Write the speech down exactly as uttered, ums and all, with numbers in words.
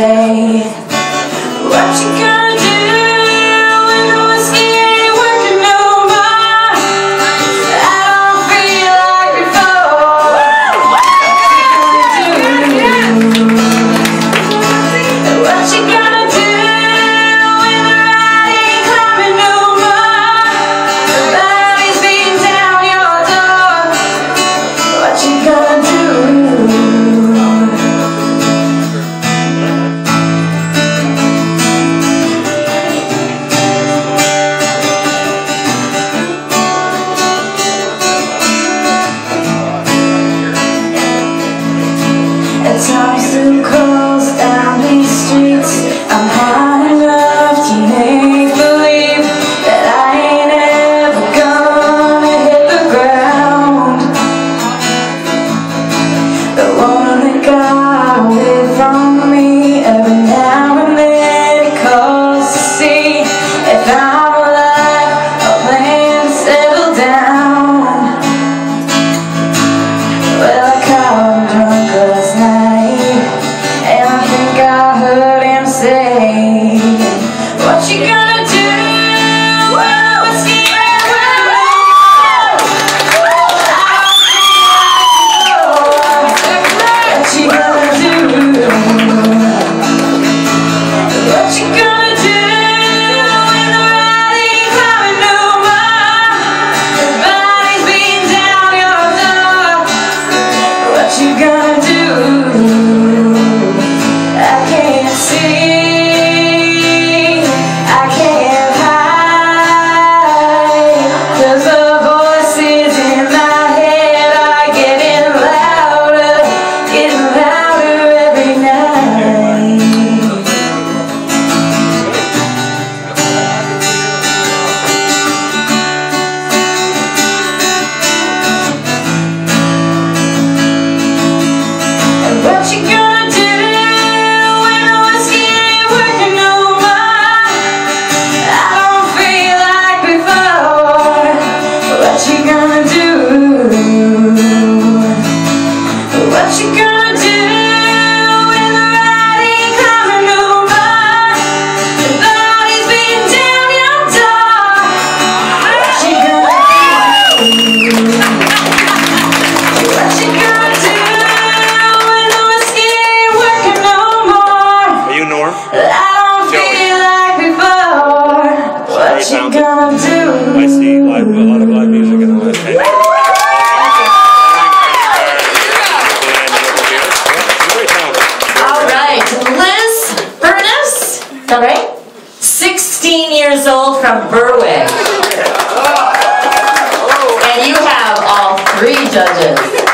say, what you gonna do when the whiskey ain't working no more? I don't feel like before. What you gonna do? What you gonna do when the ride ain't coming no more? Somebody's beating down your door. What you gonna do? At times through calls down these streets, I'm high enough to make believe that I ain't ever gonna hit the ground. The one that got away from me, every now and then he calls to see if I'm alive or plan to settle down. Well, I caught him drunk last night, and I think I heard him say, what you gonna do when the whiskey ain't working no more? I don't feel like before. What you gonna do? What you gonna do when the ride ain't coming no more? Somebody's beating down your door. What you gonna do? I can't see, I can't hide, 'cause the voices in my head are getting louder, getting louder every night. And what you gonna do when the whiskey ain't working no more? I don't feel like before. What you gonna do? What you gonna do when the ride ain't coming no more? Somebody's beating down your door. What you gonna do? What you gonna do when the whiskey ain't working no more? Are you Norm? I don't feel like before. What you gonna do? I see live, a lot of live music in the last ten years. All right, Liz Furniss, all right, sixteen years old from Berwick, and you have all three judges.